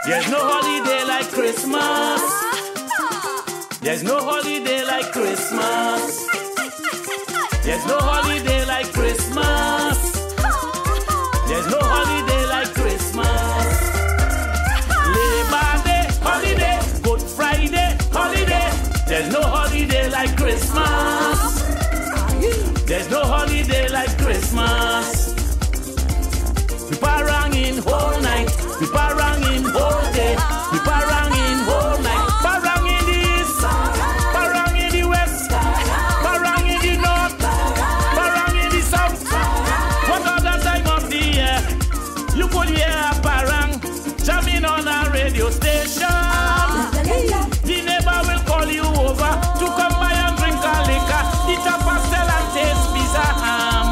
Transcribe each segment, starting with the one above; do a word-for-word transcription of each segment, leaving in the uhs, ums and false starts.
There's no holiday like Christmas. There's no holiday like Christmas. There's no holiday like Christmas. There's no holiday like Christmas. Labor Day, holiday. Good Friday, holiday. There's no holiday like Christmas. There's no holiday like Christmas. People ringing whole night. People ringing whole day. People ringing whole night. People ringing the east. People ringing the west. People ringing the north. People ringing the south. What other time of the year you could hear a parang jamming on a radio station? The neighbor will call you over to come by and drink a liquor, eat a pastel and taste pizza ham.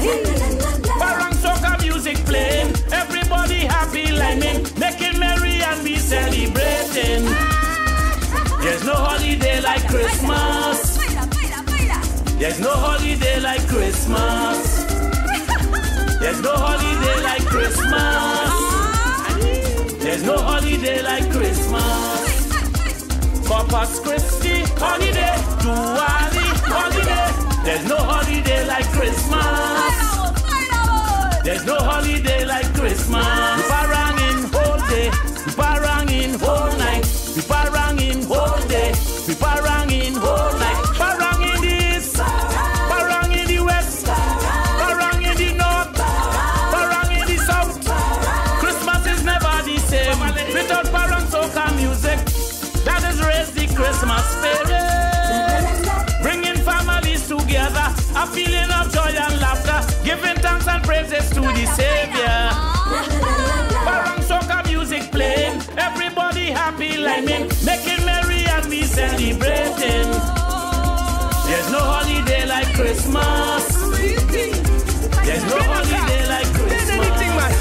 Parang soca music playing, everybody happy liming, making merry and we celebrating. There's no holiday like Christmas. There's no holiday like Christmas. There's no holiday like Christmas. There's no holiday like Christmas. Corpus Christi holiday, Diwali holiday. There's no holiday like Christmas. There's no holiday like Christmas. People ringing whole day. People ringing whole night. People ringing whole day. People ringing whole night. People ringing the east. People ringing the west. People ringing the north. People ringing the south. Christmas is never the same without parang soca music. That is raise the Christmas spirit, bringing families together, a feeling of joy and laughter, giving thanks and praises to the Savior. Parang soca music playing, everybody happy liming, making merry and we celebrating. There's no holiday like Christmas. There's no holiday like Christmas.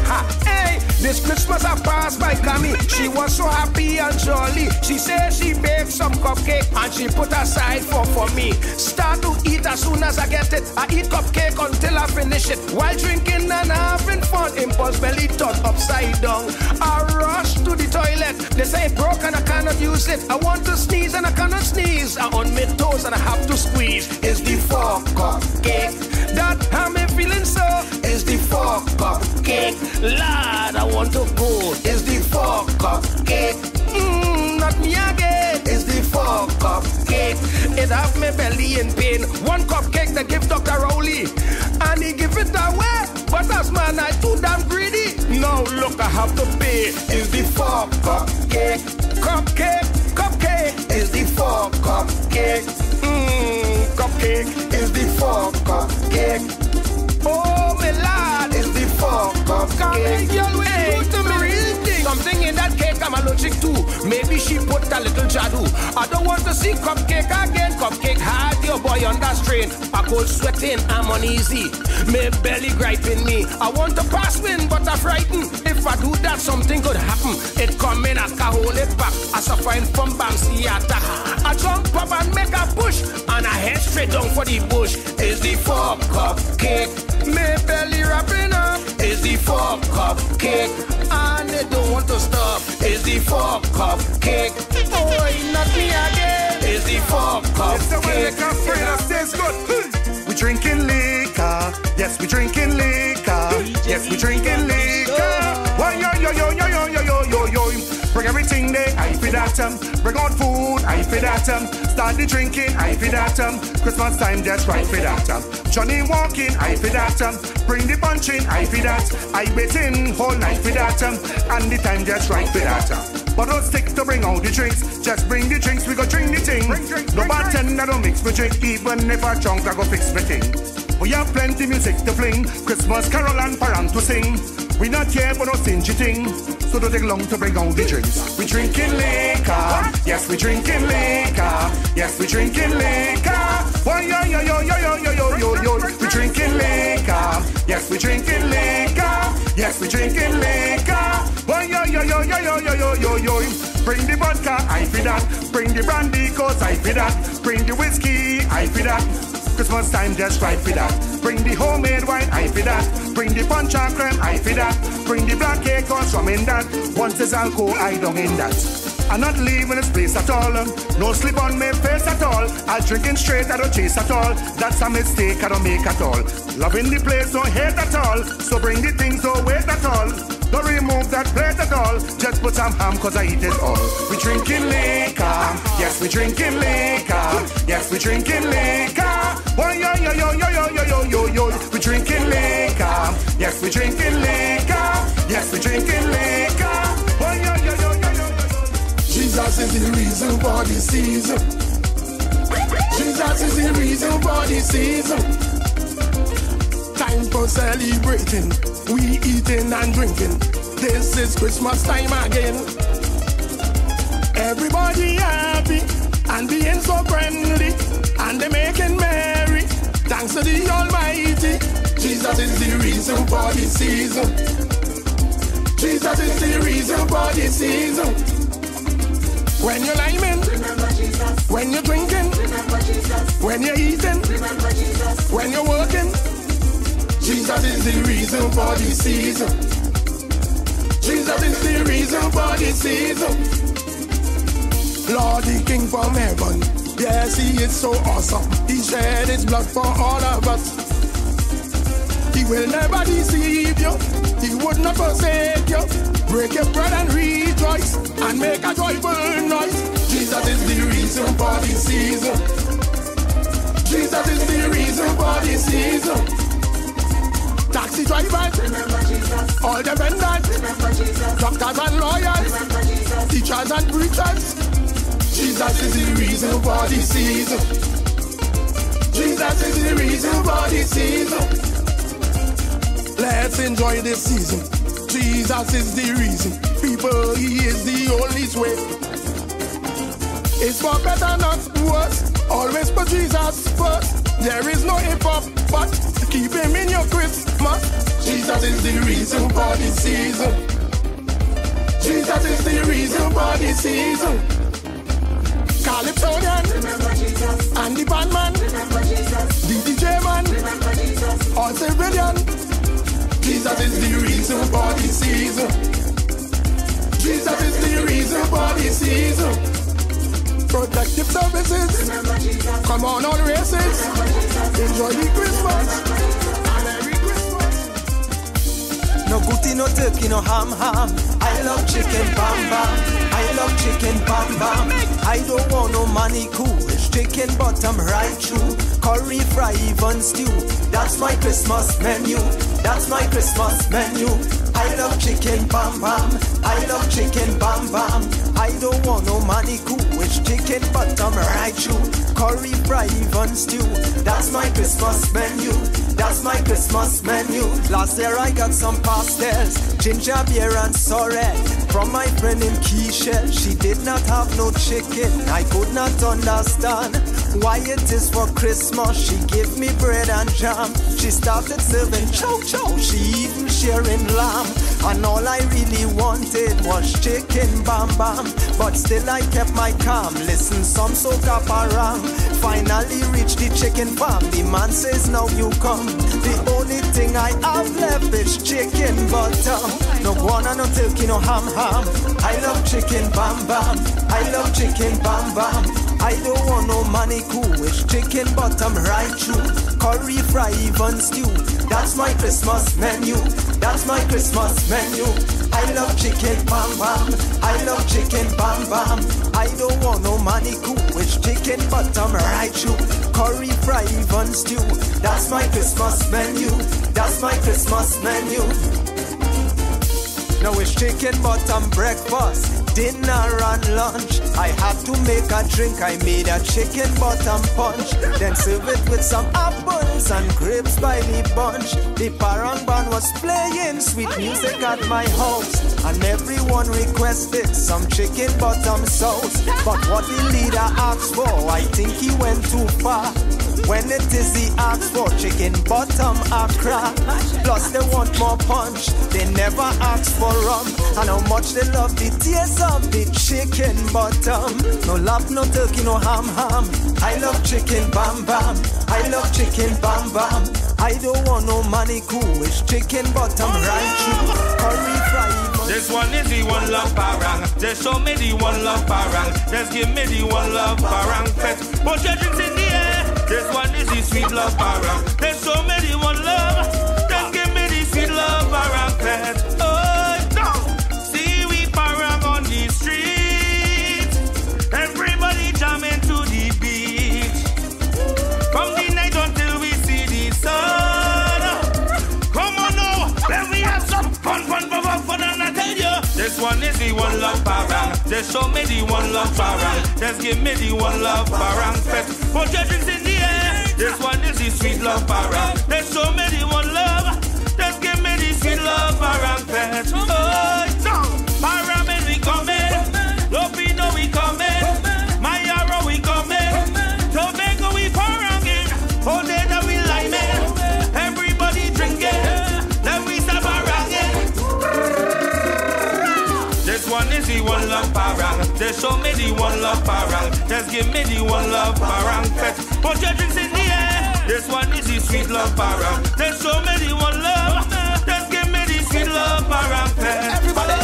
This Christmas I passed by Cammy. She was so happy and jolly. She said she baked some cupcake and she put aside for for me. Start to eat as soon as I get it. I eat cupcake until I finish it. While drinking and having fun, impulse belly turned upside down. I rush to the toilet. They say it broke and I cannot use it. I want to sneeze and I cannot sneeze. I on my toes and I have to squeeze. It's the four cupcake that I'm feeling so. It's the four cupcake. Lord, I want to go. It's the four cupcake. Mmm, not me again. It's the four cupcake. It have me belly in pain. One cupcake they give Doctor Rowley, and he give it away. But as man, I too damn greedy. Now look, I have to pay. It's the four cupcake. Cupcake, cupcake. It's the four cupcake. Mmm, cupcake. It's the four cupcake. Oh, my lad, it's the four cupcake. Hey, to me real thing. Something in that cake I'm allergic to. Maybe she put a little jadoo. I don't want to see cupcake again. Cupcake hard, your boy under strain. I cold sweating, I'm uneasy. My belly griping me. I want to pass win, but I'm frightened. If I do that, something could happen. It come in, I can hold it back. As I find from Bamsiata. I jump up and make a push, and I head straight down for the bush. It's the four cupcake. My belly wrapping up. It's the four cupcake. And they don't want to stop. It's the four cupcake. Oh, not me again. It's the four cupcake. It's the way they come free, that tastes good. We drinking liquor. Yes, we drinking liquor. Yes, we drinking liquor. Why, yo, yo, yo, yo, yo, yo, yo, yo, yo. Bring everything there, I feel that um. Bring on food, I feel that um. Start the drinking, I feel that um. Christmas time, just right for that um. Johnny walking, I feel that um. Bring the punch in, I feel that. I waiting whole night for that um. And the time just right for that um. But don't stick to bring out the drinks. Just bring the drinks, we go drink the thing. Bring, drink, no bartender don't mix me drink. Even if I drunk, I go fix me thing. We have plenty music to fling. Christmas carol and parang to sing. We not here for no stingy thing. So don't take long to bring out the drinks. We drinking liquor. Yes, we drinking liquor. Yes, we drinking liquor. Why, yo, yo, yo, yo, yo, yo, yo, yo, yo. We drinking liquor. Yes, we drinking liquor. Yes, we drinking liquor. Why, yo, yo, yo, yo, yo, yo, yo, yo, yo. Bring the vodka, I feel that. Bring the brandy, cause I feel that. Bring the whiskey, I feel that. Christmas time, just right for that. Bring the homemade wine, I feel that. Bring the punch and creme, I feed that. Bring the black cake or some in that. Once there's alcohol, I don't in that. I'm not leaving this place at all. No sleep on my face at all. I'm drinking straight, I don't chase at all. That's a mistake, I don't make at all. Loving the place, don't hate at all. So bring the things, don't wait at all. Don't remove that plate at all. Just put some ham, cause I eat it all. We drinking liquor. Yes, we drinking liquor. Yes, we drinking liquor. Oh, yo, yo, yo, yo, yo, yo, yo, yo, yo. We drinking liquor. Yes, we drinking liquor. Yes, we drinking liquor. Oh, yo, yo, yo, yo, yo, yo. Jesus is the reason for the season. Jesus is the reason for the season. Time for celebrating. We eating and drinking. This is Christmas time again. Everybody happy and being so friendly, and they making merry. Thanks to the Almighty. Jesus is the reason for the season. Jesus is the reason for the season. When you're liming, remember Jesus. When you're drinking, remember Jesus. When you're eating, remember Jesus. When you're working, Jesus is the reason for the season. Jesus is the reason for the season. Lord the King from heaven, yes, he is so awesome. He shed his blood for all of us. He will never deceive you. He would not forsake you. Break your bread and rejoice and make a joyful noise. Jesus is the reason for the season. Jesus is the reason for the season. Taxi drivers, remember Jesus. All the vendors, remember Jesus. Doctors and lawyers, remember Jesus. Teachers and preachers, Jesus is the reason for the season. Jesus is the reason for the season. Let's enjoy this season. Jesus is the reason. People, he is the only way. It's for better, not worse. Always put Jesus first. There is no if up, but keep him in your Christmas. Jesus is the reason for the season. Jesus is the reason for the season. Calypsonian, remember Jesus. And the bandman, remember Jesus. The D J man, remember Jesus. All civilian, Jesus is the reason for the season. Jesus is the reason for the season. Protective services, remember Jesus. Come on all races, remember Jesus. Enjoy the Christmas, and Merry Christmas. No goody, no turkey, no ham ham. I love chicken bam bam. I love chicken bam bam. I don't want no money cool. It's chicken bottom right through. Curry fry even stew. That's my Christmas menu. That's my Christmas menu. I love chicken bam bam. I love chicken bam bam. I don't want no money cool. It's chicken bottom right through. Curry fry even stew. That's my Christmas menu. That's my Christmas menu. Last year I got some pastels, ginger beer and sorrel from my friend in Keisha. She did not have no chicken. I could not understand why it is for Christmas. She gave me bread and jam. She started serving chow chow. She even sharing lamb. And all I really wanted was chicken bam bam. But still I kept my calm. Listen, some soca parang. Finally reached the chicken farm. The man says now you come. The only thing I have left is chicken butter. No guana, no turkey, no ham ham. I love chicken bam bam. I love chicken bam bam. I don't want no money cool. It's chicken bottom right through. Curry fry even stew. That's my Christmas menu. That's my Christmas menu. I love chicken bam bam. I love chicken bam bam. I don't want no money cool. It's chicken bottom right through. Curry fry even stew. That's my Christmas menu. That's my Christmas menu. Now it's chicken bottom breakfast, dinner and lunch. I had to make a drink, I made a chicken bottom punch. Then serve it with some apples and grapes by the bunch. The parang band was playing sweet music at my house, and everyone requested some chicken bottom sauce. But what the leader asked for, I think he went too far. When it is he asked for chicken bottom Accra. Plus they want more punch, they never ask for rum. And how much they love the taste of the chicken bottom. No love, no turkey, no ham ham. I love chicken bam bam. I love chicken bam bam. I don't want no money cool. It's chicken bottom right through. Curry fry. This one is the one love parang. Just show me the one love parang. Just give me the one love parang. Fetch, put your drinks in the air. This one is the sweet love parang. Just show me the one love. Just give me the sweet love parang. Fetch. Oh no, see we parang on the street. Everybody jamming to the beach. From the night until we see the sun. Come on now, let me have some fun, fun, fun, fun, fun, and I tell you. This one is the one love parang. Just show me the one love parang. Just give me the one love parang. Fetch, put your drinks in the air. This one is the sweet love parang. Just show me the one love. Just give me the sweet love parang. Fetch, oh no, parang we coming. Lopino we coming. Mayaro we coming. Tobago we paranging. All day that we liming. Everybody drinking. Then we start paranging. This one is the one love parang. Just show me the one love parang. Just give me the one love parang. Fetch, put your drinks in the air. This one is the sweet love parang. Just show me the one love. Just give me the sweet love parang. Fetch. Everybody.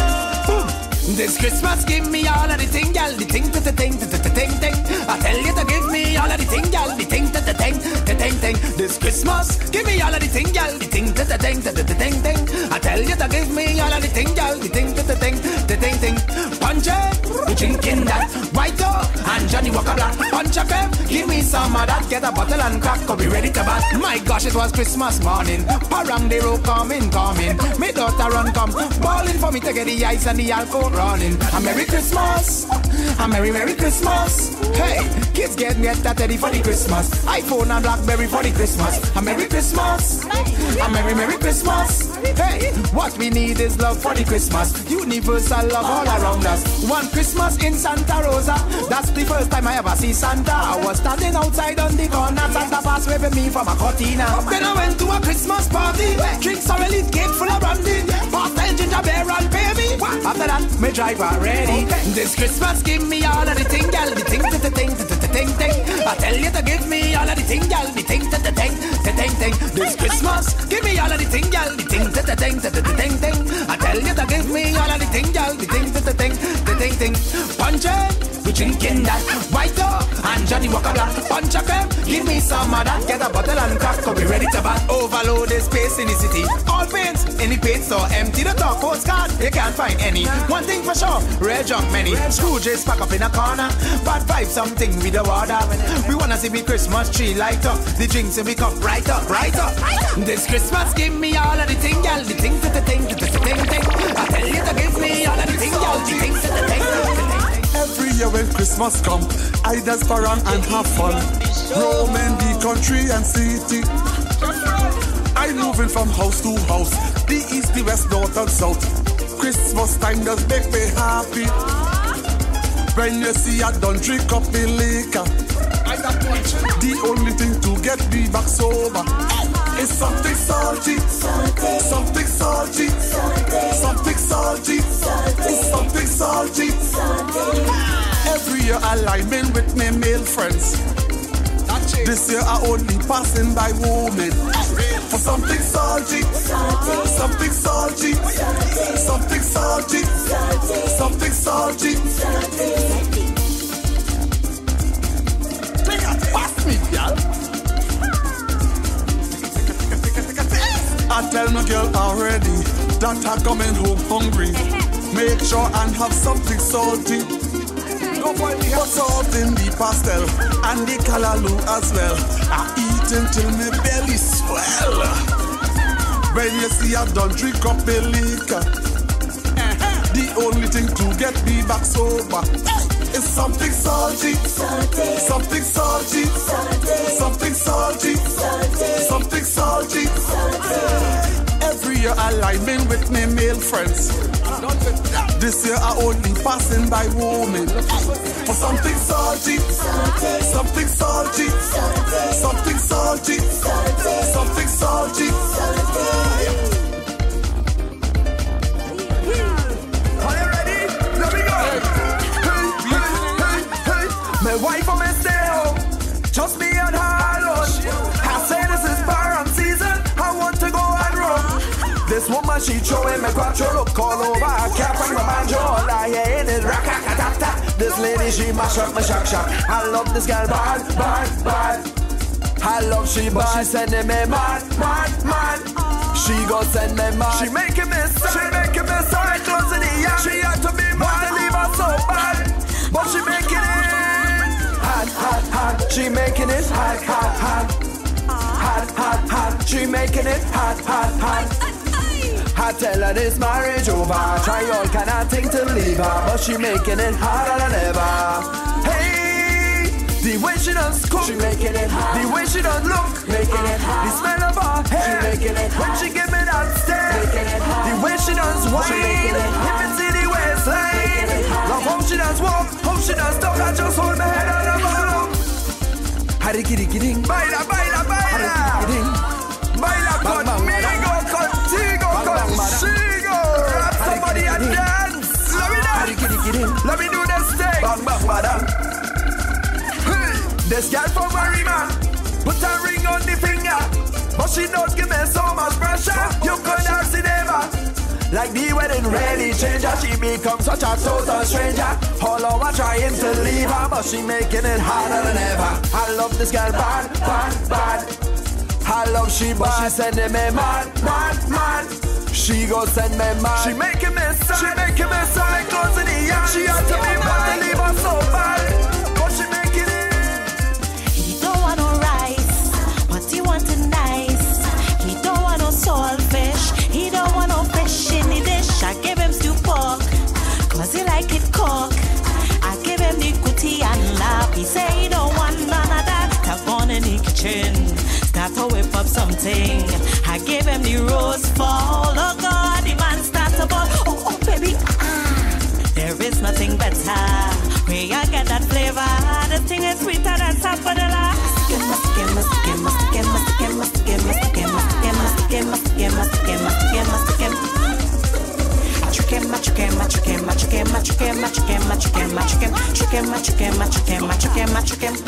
This Christmas, give me all of the thing, gal, the thing, the thing, the thing, thing. I tell you to give me all of the thing, gal, the thing, the thing, the thing, thing. This Christmas, give me all of the thing, gal, the thing, the thing, the thing, thing. I tell you to give me all of the thing, gal, the thing, the thing, the thing, thing. Punch it, we drinking that White Dog and Johnny Walker Black. Punch a creme, give me some of that. Get a bottle and crack, go be ready to bat. My gosh, it was Christmas morning. Parang the road coming, coming. Me daughter run come, balling for me to get the ice and the alcohol running. A Merry Christmas, a Merry Merry Christmas. Hey, kids get get that ready for the Christmas. iPhone and BlackBerry for the Christmas. A Merry Christmas, a Merry Merry Christmas. Hey, what we need is love for the Christmas. Universal love all around us. One Christmas in Santa Rosa. That's the first time I ever see Santa. I was standing outside on the corner. Santa passed waving me from a cortina. Then I went to a Christmas party. Drinks are really gate full of brandy. Pastel, ginger beer and baby. After that, me drive already. This Christmas, give me all of the thing, gal. The thing, the thing, the thing, thing. I tell you to give me all of the thing, gal. The thing, the thing, the thing, thing. This Christmas, give me all of the thing, gal. The thing, the thing, the thing, thing. I tell you to give me all of the thing, gal. The thing, the thing, the thing, thing. Punch it, we drinking that White Dog and Johnny Walker Black. Punch a creme, give me some of that. Get a bottle and crack, go be ready to bat. Overload the space in the city. All paints in the paint store empty. The top postcard, you can't find any. One thing for sure, red junk many. Scrooges pack up in a corner. Bad vibe something with the water. We wanna see the Christmas tree light up. The drinks in we cup right up, right up. This Christmas, give me all of the thing, gal. The thing, the thing, the thing, thing. I tell you to give me all of the thing, gal. The thing, the thing, the thing. Every year when Christmas come, I dance around and have fun. Roaming the country and city. I moving from house to house, the east, the west, north and south. Christmas time does make me happy. When you see I don't drink up the liquor, the only thing to get me back sober is something salty, something salty, something salty, something salty. Every year I line in with my male friends. This year I only passing by women for something salty, something salty, something salty, something salty. Pass me, girl. I tell my girl already that I'm coming home hungry. Make sure and have something salty. Put salt in the pastel and the callaloo as well. I eat until my belly swell. When you see I don't drink up the liquor, the only thing to get me back sober is something salty, something salty, something salty, something salty. Every year I line in with my male friends. This year I only passing by women for something salty, something salty, something salty, something salty. Are you ready? Let me go. Hey, hey, hey, hey. My wife and me stay home, just me and her alone. I say this is parang season. This woman, she throwing me quattro, look all over. I can't bring my banjo, all I hear in is rack-a-ca-tap-tap. This lady, she mash up my shack-shack. I love this girl bad, bad, bad. I love she bad, she sending me mad, mad, mad. She go send me mad. She making me sad, she making me sad. Close in the yard, she had to be mad. To leave her so bad, but she making it hot, hot, hot. She making it hot, hot, hot. Hot, hot, hot. She making it hot, hot, hot. I tell her this marriage over. Try all kind of things to leave her, but she making it harder than ever. Hey, the way she does cook, she making it hot. The way she does look, making it hot. The smell of her hair, she making it hot. When she give me that stare, making it hot. The way she does wine, if it's in the waistline. Love how she does walk, how she does talk. I just hold my head on the bottom. Harikiri-kiring, baila, baila, baila. Harikiri-kiring, baila conmigo, contigo, consigo. Rap somebody and dance. Let me dance. Let me do this thing. Bang, bang, badam. Hey, this girl from Marima put a ring on the finger, but she don't give me so much pressure. You could have seen ever. Like the wedding really changed her. She becomes such a total stranger. All over trying to leave her, but she making it harder than ever. I love this girl bad, bad, bad. I love she bad, she sending me mad, mad, mad. She go send me mad. She making me sad, she making me sad. Close in the yard, she had to be mad to leave her so bad, but she making it. He don't want no rice, but he want it nice. He don't want no saltfish, he don't want no fish in the dish. I give him stew pork, cause he like it cook. I give him the goatee and laugh. He say he don't want none of that. I've gone in the kitchen, start to whip up something. I give him the roast fall. Oh God, the man start to ball. Oh, oh baby, ah, there is nothing better. Where I get that flavor, the thing is sweeter than top of the last. Must get, must get, must get, must get, must get, must get, must get, must get, must get, must get, must get, must get, must get. Chukem, chukem, chukem, chukem, chukem, chukem, chukem, chukem, chukem, chukem, chukem, chukem,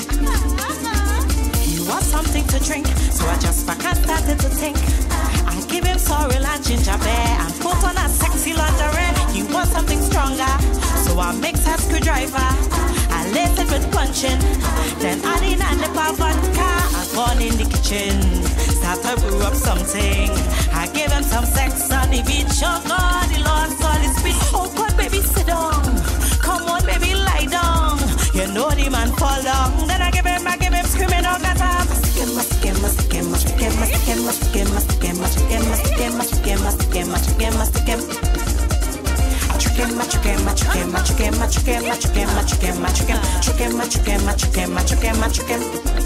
chukem. He wants something to drink, so I just back and started to think. I give him sorrel and ginger beer and put on a sexy lingerie. He wants something stronger, so I mix a screwdriver. I lace it with punching, then add in a nip of vodka. I gone in the kitchen, start to brew up something. I give him some sex on the beach. Oh God, the Lord saw his speech. Oh God, baby, sit down. Come on, baby, lie down. You know the man fall down. Then I give him, I give him screaming out that time. Must get, must get, must get, must get, must get, must get, must get, must get, must get, must get, must get, must get, must get. Chukem, chukem, chukem, chukem, chukem, chukem, chukem, chukem, chukem, chukem, chukem, chukem.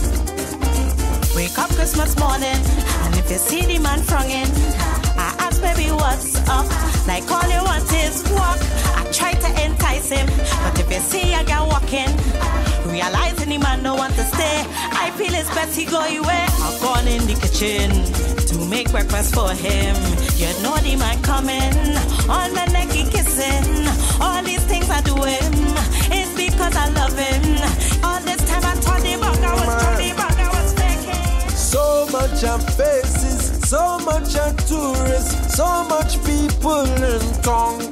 Wake up Christmas morning, and if you see the man fronging, I ask baby what's up. Like all you want is walk. I try to entice him, but if you see a girl walking, realizing the man don't want to stay, I feel it's best he go away. I've gone in the kitchen to make breakfast for him. You know the man coming, on my neck he kissing. All these things I do him, it's because I love him. All this time I told him back, I was turning back, I was faking. So much on faces, so much on tourists, so much people in town.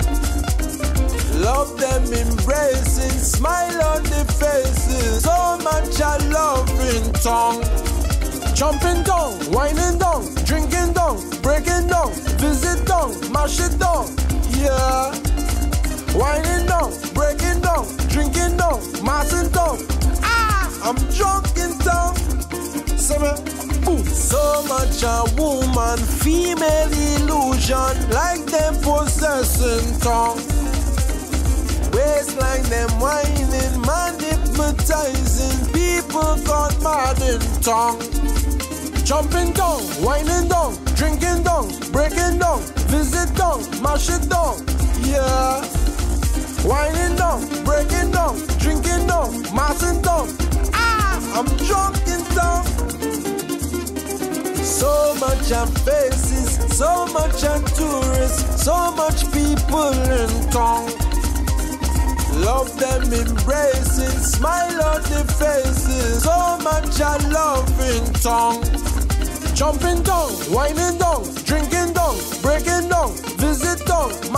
Love them embracing, smile on their faces. So much I love in tongue. Jumping down, whining down, drinking down, breaking down, visit down, mash it down, yeah. Whining down, breaking down, drinking down, mashing down. Ah, I'm drunk in town. Boom. So much a woman, female illusion, like them possessing tongue. Waistline them whining, man hypnotizing, people gone mad in tongue. Jumping down, whining down, drinking down, breaking down, visit down, mash it down, yeah. Whining down, breaking down, drinking down, mashing down. Ah, I'm drunk in town. So much on faces, so much on tourists, so much people in town. Love them embracing, smile on their faces. So much I love in tongue. Jumping down, whining down, drinking down, breaking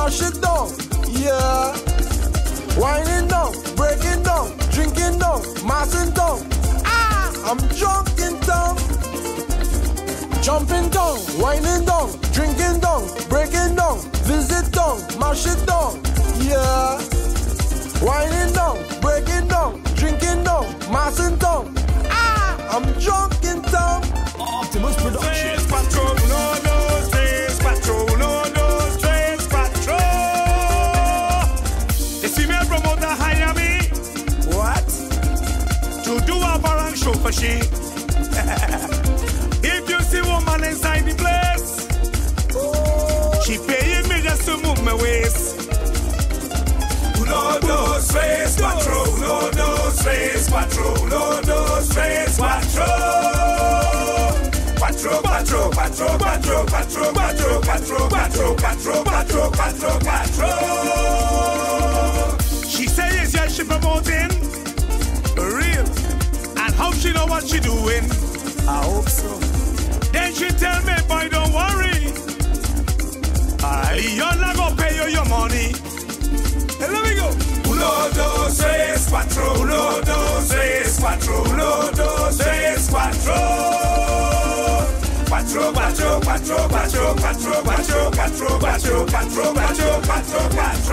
mash it down, yeah. Winding down, breaking down, drinking down, massing down. Ah, I'm drunk in town. Jumping down, winding down, drinking down, breaking down, visit down, mash it down, yeah. Winding down, breaking down, drinking down, massing down. Ah, I'm drunk in town. Optimus Production. Trace Patrol, no, no, Trace Patrol, no, no, Trace Patrol. The female promoter hire me. What? To do a barang show for she. If you see woman inside the place, oh, she paying me just to move my waist. No, no, Trace Patrol, no, no, Trace Patrol, no, no, Trace Patrol. Patrol, patrol, patrol, patrol, patrol, patrol, patrol, patrol, patrol, patrol, patrol, patrol. She say yes, yes, she promoting. Real. And how she know what she doing? I hope so. Then she tell me, boy, don't worry. I, you're not gonna pay you your money. Hey, let me go. Uno, dos, tres, cuatro. Uno, dos, tres, cuatro. Uno, dos, tres, cuatro. Cuatro, cuatro, cuatro, cuatro, cuatro, cuatro, cuatro, cuatro, cuatro, cuatro, cuatro, cuatro.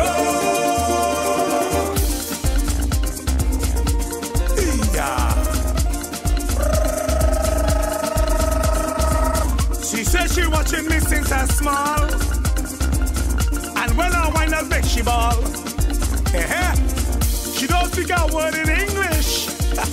Yeah. She says she watching me since I'm small. And when I wind up, make she ball. Uh-huh. She don't speak a word in English.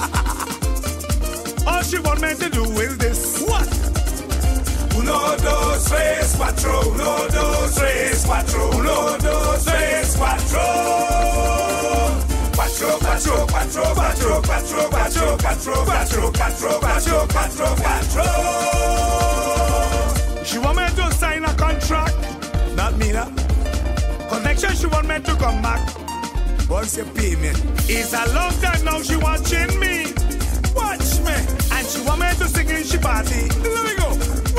All she want me to do is this. What? Uno, dos, tres, cuatro. Uno, dos, tres, cuatro. Uno, dos, tres, cuatro. Cuatro, cuatro, cuatro, cuatro, cuatro, cuatro, cuatro, cuatro, cuatro, cuatro, cuatro, cuatro. She want me to sign a contract. Not me, nah. Connection, she want me to come back. Once you pay me. It's a long time now she watching me. Watch me. And she want me to sing in she party. Let me go.